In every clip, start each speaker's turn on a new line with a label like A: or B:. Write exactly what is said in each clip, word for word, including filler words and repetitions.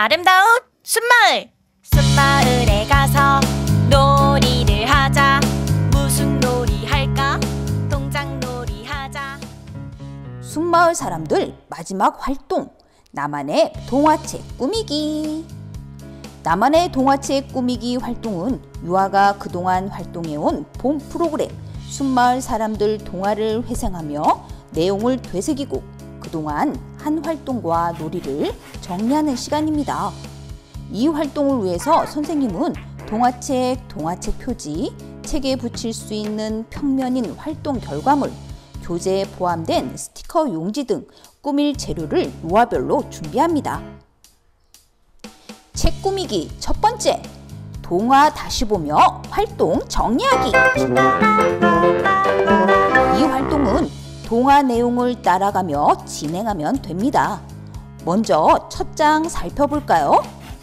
A: 아름다운 숲마을! 숲마을에 가서 놀이를 하자. 무슨 놀이 할까? 동작놀이 하자.
B: 숲마을 사람들 마지막 활동, 나만의 동화책 꾸미기. 나만의 동화책 꾸미기 활동은 유아가 그동안 활동해온 본 프로그램 숲마을 사람들 동화를 회상하며 내용을 되새기고 그동안 한 활동과 놀이를 정리하는 시간입니다. 이 활동을 위해서 선생님은 동화책, 동화책 표지, 책에 붙일 수 있는 평면인 활동 결과물, 교재에 포함된 스티커 용지 등 꾸밀 재료를 유아별로 준비합니다. 책 꾸미기 첫 번째, 동화 다시 보며 활동 정리하기. 이 활동은 동화 내용을 따라가며 진행하면 됩니다. 먼저 첫 장 살펴볼까요?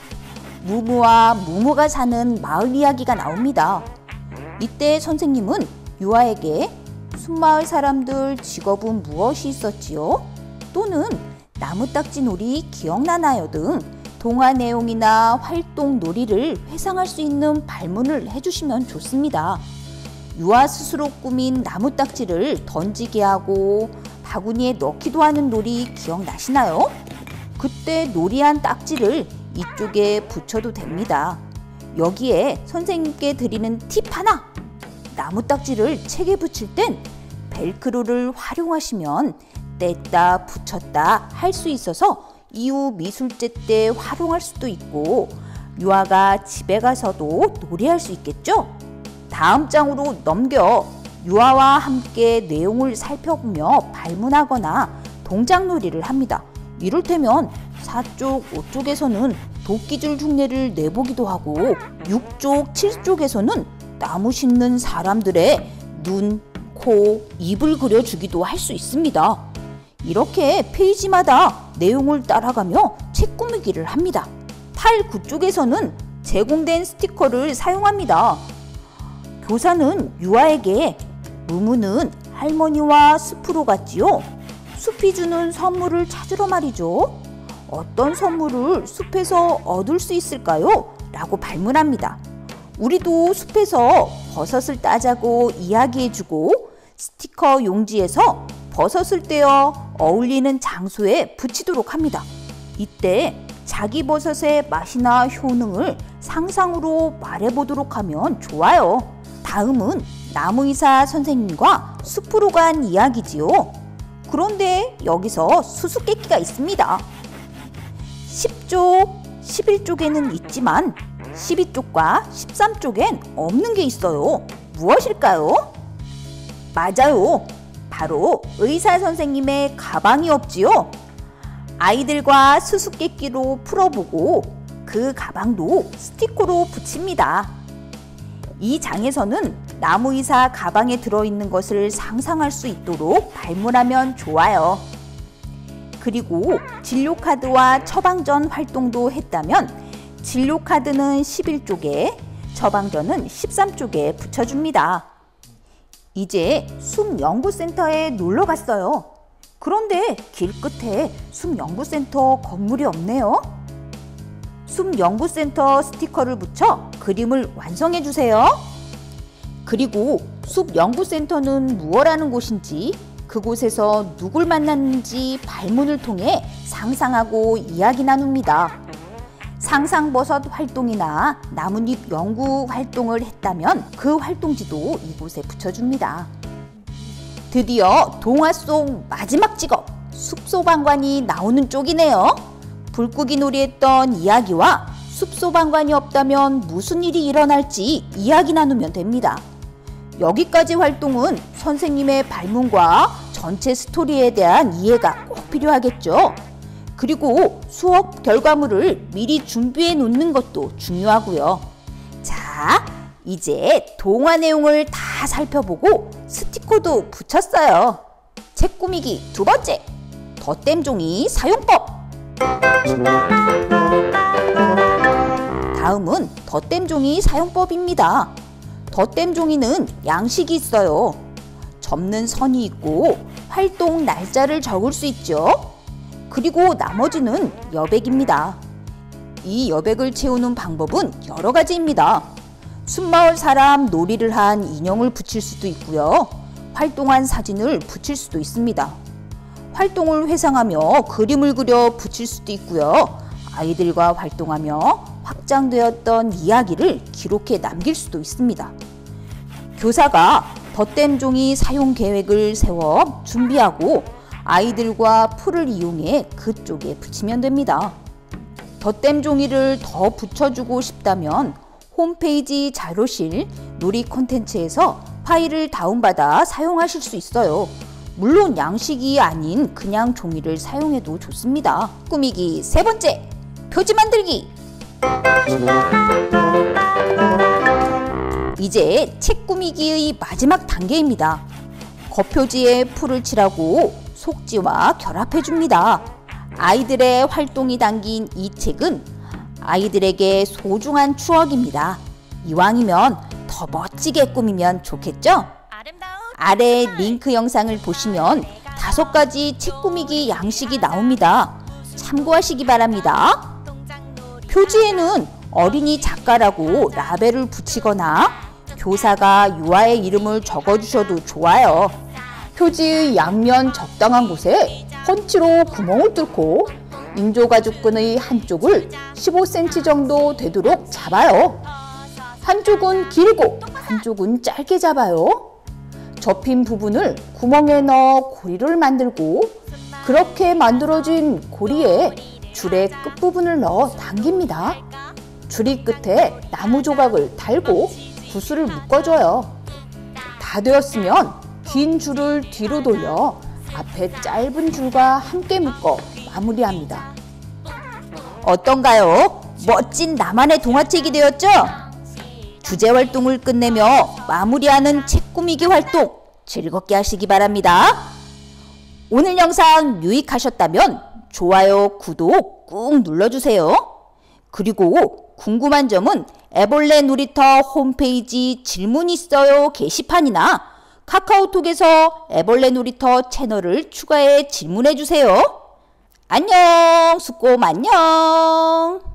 B: 무무와 무무가 사는 마을 이야기가 나옵니다. 이때 선생님은 유아에게 숲마을 사람들 직업은 무엇이 있었지요? 또는 나무딱지 놀이 기억나나요? 등 동화 내용이나 활동 놀이를 회상할 수 있는 발문을 해주시면 좋습니다. 유아 스스로 꾸민 나무딱지를 던지게 하고 바구니에 넣기도 하는 놀이 기억나시나요? 그때 놀이한 딱지를 이쪽에 붙여도 됩니다. 여기에 선생님께 드리는 팁 하나! 나무딱지를 책에 붙일 땐 벨크로를 활용하시면 뗐다 붙였다 할 수 있어서 이후 미술제 때 활용할 수도 있고 유아가 집에 가서도 놀이할 수 있겠죠? 다음 장으로 넘겨 유아와 함께 내용을 살펴보며 발문하거나 동작놀이를 합니다. 이를테면 사 쪽, 오 쪽에서는 도끼줄 흉내를 내보기도 하고 육 쪽, 칠 쪽에서는 나무 심는 사람들의 눈, 코, 입을 그려주기도 할 수 있습니다. 이렇게 페이지마다 내용을 따라가며 책 꾸미기를 합니다. 팔, 구 쪽에서는 제공된 스티커를 사용합니다. 교사는 유아에게 무무는 할머니와 숲으로 갔지요. 숲이 주는 선물을 찾으러 말이죠. 어떤 선물을 숲에서 얻을 수 있을까요? 라고 발문합니다. 우리도 숲에서 버섯을 따자고 이야기해주고 스티커 용지에서 버섯을 떼어 어울리는 장소에 붙이도록 합니다. 이때 자기 버섯의 맛이나 효능을 상상으로 말해보도록 하면 좋아요. 다음은 나무의사 선생님과 숲으로 간 이야기지요. 그런데 여기서 수수께끼가 있습니다. 십 쪽, 십일 쪽에는 있지만 십이 쪽과 십삼 쪽엔 없는 게 있어요. 무엇일까요? 맞아요. 바로 의사 선생님의 가방이 없지요. 아이들과 수수께끼로 풀어보고 그 가방도 스티커로 붙입니다. 이 장에서는 나무의사 가방에 들어있는 것을 상상할 수 있도록 발문하면 좋아요. 그리고 진료카드와 처방전 활동도 했다면 진료카드는 십일 쪽에, 처방전은 십삼 쪽에 붙여줍니다. 이제 숲연구센터에 놀러 갔어요. 그런데 길 끝에 숲연구센터 건물이 없네요. 숲연구센터 스티커를 붙여 그림을 완성해 주세요. 그리고 숲연구센터는 무엇하는 곳인지, 그곳에서 누굴 만났는지 발문을 통해 상상하고 이야기 나눕니다. 상상버섯 활동이나 나뭇잎 연구 활동을 했다면 그 활동지도 이곳에 붙여줍니다. 드디어 동화 속 마지막 직업, 숲소방관이 나오는 쪽이네요. 불고기 놀이했던 이야기와 숲소방관이 없다면 무슨 일이 일어날지 이야기 나누면 됩니다. 여기까지 활동은 선생님의 발문과 전체 스토리에 대한 이해가 꼭 필요하겠죠. 그리고 수업 결과물을 미리 준비해 놓는 것도 중요하고요. 자, 이제 동화 내용을 다 살펴보고 스티커도 붙였어요. 책 꾸미기 두 번째, 덧댐 종이 사용법. 다음은 덧댐 종이 사용법입니다. 덧댐 종이는 양식이 있어요. 접는 선이 있고 활동 날짜를 적을 수 있죠. 그리고 나머지는 여백입니다. 이 여백을 채우는 방법은 여러 가지입니다. 숲마을 사람 놀이를 한 인형을 붙일 수도 있고요. 활동한 사진을 붙일 수도 있습니다. 활동을 회상하며 그림을 그려 붙일 수도 있고요. 아이들과 활동하며 확장되었던 이야기를 기록해 남길 수도 있습니다. 교사가 덧댐 종이 사용 계획을 세워 준비하고 아이들과 풀을 이용해 그쪽에 붙이면 됩니다. 덧댐 종이를 더 붙여주고 싶다면 홈페이지 자료실 놀이 콘텐츠에서 파일을 다운받아 사용하실 수 있어요. 물론 양식이 아닌 그냥 종이를 사용해도 좋습니다. 꾸미기 세 번째, 표지 만들기. 이제 책 꾸미기의 마지막 단계입니다. 겉표지에 풀을 칠하고 속지와 결합해 줍니다. 아이들의 활동이 담긴 이 책은 아이들에게 소중한 추억입니다. 이왕이면 더 멋지게 꾸미면 좋겠죠? 아래 링크 영상을 보시면 다섯 가지 책 꾸미기 양식이 나옵니다. 참고하시기 바랍니다. 표지에는 어린이 작가라고 라벨을 붙이거나 교사가 유아의 이름을 적어주셔도 좋아요. 표지의 양면 적당한 곳에 펀치로 구멍을 뚫고 인조가죽끈의 한쪽을 십오 센티미터 정도 되도록 잡아요. 한쪽은 길고 한쪽은 짧게 잡아요. 접힌 부분을 구멍에 넣어 고리를 만들고 그렇게 만들어진 고리에 줄의 끝부분을 넣어 당깁니다. 줄이 끝에 나무 조각을 달고 구슬을 묶어줘요. 다 되었으면 긴 줄을 뒤로 돌려 앞에 짧은 줄과 함께 묶어 마무리합니다. 어떤가요? 멋진 나만의 동화책이 되었죠? 주제 활동을 끝내며 마무리하는 책 꾸미기 활동 즐겁게 하시기 바랍니다. 오늘 영상 유익하셨다면 좋아요, 구독 꾹 눌러주세요. 그리고 궁금한 점은 애벌레 놀이터 홈페이지 질문 있어요 게시판이나 카카오톡에서 애벌레 놀이터 채널을 추가해 질문해주세요. 안녕, 수꼼 안녕.